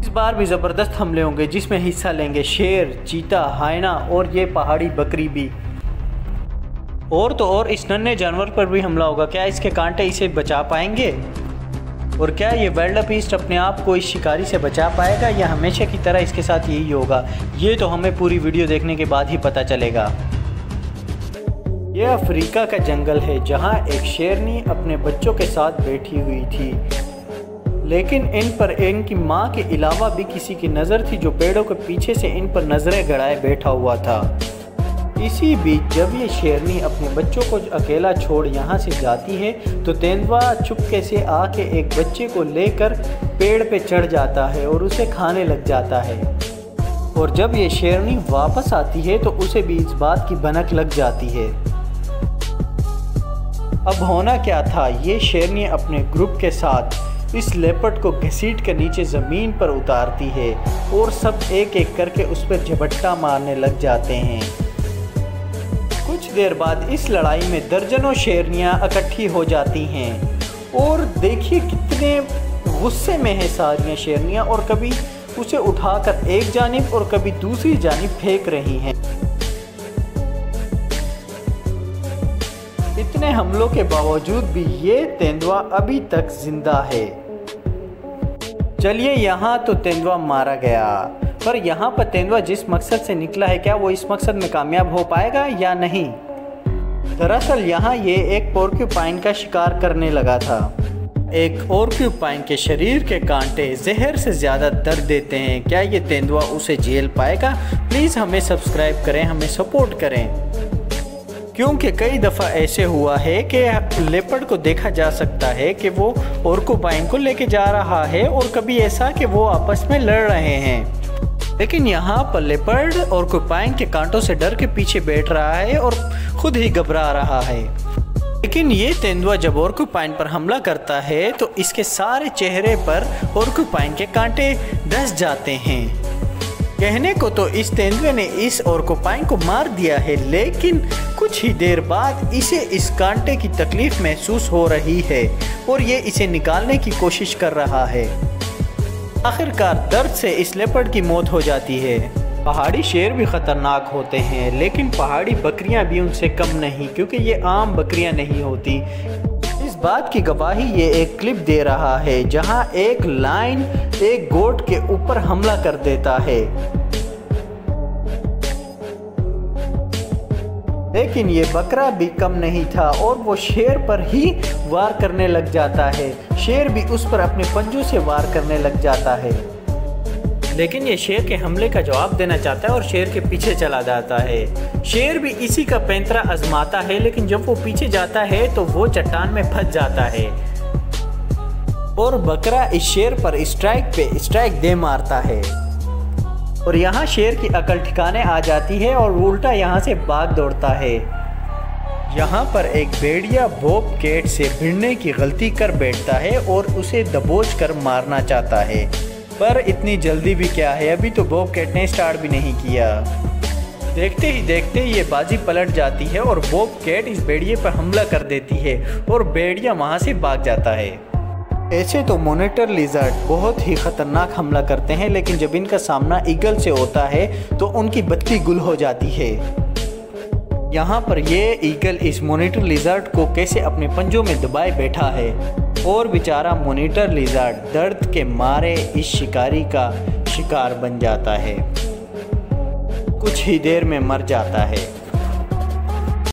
इस बार भी ज़बरदस्त हमले होंगे जिसमें हिस्सा लेंगे शेर, चीता, हायना और ये पहाड़ी बकरी भी। और तो और इस नन्हे जानवर पर भी हमला होगा। क्या इसके कांटे इसे बचा पाएंगे? और क्या ये विल्डेबीस्ट अपने आप को इस शिकारी से बचा पाएगा या हमेशा की तरह इसके साथ यही होगा? ये तो हमें पूरी वीडियो देखने के बाद ही पता चलेगा। यह अफ्रीका का जंगल है जहाँ एक शेरनी अपने बच्चों के साथ बैठी हुई थी, लेकिन इन पर इनकी माँ के अलावा भी किसी की नज़र थी जो पेड़ों के पीछे से इन पर नज़रें गड़ाए बैठा हुआ था। इसी बीच जब ये शेरनी अपने बच्चों को अकेला छोड़ यहाँ से जाती है तो तेंदुआ चुपके से आके एक बच्चे को लेकर पेड़ पे चढ़ जाता है और उसे खाने लग जाता है। और जब ये शेरनी वापस आती है तो उसे भी इस बात की भनक लग जाती है। अब होना क्या था, ये शेरनी अपने ग्रुप के साथ इस लेपर्ड को घसीट कर नीचे ज़मीन पर उतारती है और सब एक एक करके उस पर झपट्टा मारने लग जाते हैं। कुछ देर बाद इस लड़ाई में दर्जनों शेरनियां इकट्ठी हो जाती हैं और देखिए कितने गुस्से में है सारियां शेरनियां, और कभी उसे उठाकर एक जानिब और कभी दूसरी जानिब फेंक रही हैं। इतने हमलों के बावजूद भी ये तेंदुआ अभी तक जिंदा है। चलिए यहाँ तो तेंदुआ मारा गया, पर यहाँ पर तेंदुआ जिस मकसद से निकला है क्या वो इस मकसद में कामयाब हो पाएगा या नहीं? दरअसल यहाँ ये एक पोर्क्यूपाइन का शिकार करने लगा था। एक पोर्क्यूपाइन के शरीर के कांटे जहर से ज़्यादा दर्द देते हैं। क्या ये तेंदुआ उसे झेल पाएगा? प्लीज़ हमें सब्सक्राइब करें, हमें सपोर्ट करें, क्योंकि कई दफ़ा ऐसे हुआ है कि लेपर्ड को देखा जा सकता है कि वो पोर्क्यूपाइन को लेके जा रहा है और कभी ऐसा कि वो आपस में लड़ रहे हैं, लेकिन यहाँ पर लेपर्ड पोर्क्यूपाइन के कांटों से डर के पीछे बैठ रहा है और खुद ही घबरा रहा है। लेकिन ये तेंदुआ जब पोर्क्यूपाइन पर हमला करता है तो इसके सारे चेहरे पर पोर्क्यूपाइन के कांटे धंस जाते हैं। कहने को तो इस तेंदुए ने इस पोर्क्यूपाइन को मार दिया है, लेकिन कुछ ही देर बाद इसे इस कांटे की तकलीफ महसूस हो रही है और ये इसे निकालने की कोशिश कर रहा है। आखिरकार दर्द से इस लेपर्ड की मौत हो जाती है। पहाड़ी शेर भी ख़तरनाक होते हैं, लेकिन पहाड़ी बकरियां भी उनसे कम नहीं, क्योंकि ये आम बकरियां नहीं होती। इस बात की गवाही ये एक क्लिप दे रहा है जहां एक लायन एक गोट के ऊपर हमला कर देता है, लेकिन ये बकरा भी कम नहीं था और वो शेर पर ही वार करने लग जाता है। शेर भी उस पर अपने पंजों से वार करने लग जाता है, लेकिन ये शेर के हमले का जवाब देना चाहता है और शेर के पीछे चला जाता है। शेर भी इसी का पैंतरा आजमाता है, लेकिन जब वो पीछे जाता है तो वो चट्टान में फंस जाता है और बकरा इस शेर पर स्ट्राइक पे स्ट्राइक दे मारता है। और यहाँ शेर की अकल ठिकाने आ जाती है और उल्टा यहाँ से भाग दौड़ता है। यहाँ पर एक भेड़िया बॉबकैट से भिड़ने की गलती कर बैठता है और उसे दबोच कर मारना चाहता है, पर इतनी जल्दी भी क्या है, अभी तो बॉबकैट ने स्टार्ट भी नहीं किया। देखते ही देखते ये बाजी पलट जाती है और बॉबकैट इस भेड़िए पर हमला कर देती है और भेड़िया वहाँ से भाग जाता है। ऐसे तो मॉनिटर लिजर्ड बहुत ही ख़तरनाक हमला करते हैं, लेकिन जब इनका सामना ईगल से होता है तो उनकी बत्ती गुल हो जाती है। यहाँ पर ये ईगल इस मॉनिटर लिजर्ड को कैसे अपने पंजों में दबाए बैठा है और बेचारा मॉनिटर लिजर्ड दर्द के मारे इस शिकारी का शिकार बन जाता है, कुछ ही देर में मर जाता है।